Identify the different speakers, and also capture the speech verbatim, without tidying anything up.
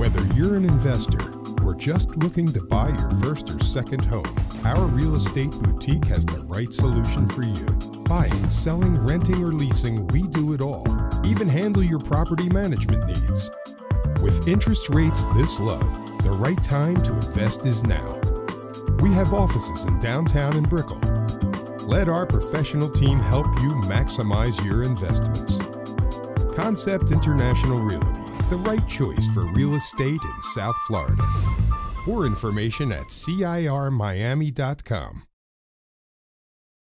Speaker 1: Whether you're an investor or just looking to buy your first or second home, our real estate boutique has the right solution for you. Buying, selling, renting, or leasing, we do it all. Even handle your property management needs. With interest rates this low, the right time to invest is now. We have offices in downtown and Brickell. Let our professional team help you maximize your investments. Concept International Realty, the right choice for real estate in South Florida. More information at C I R Miami dot com.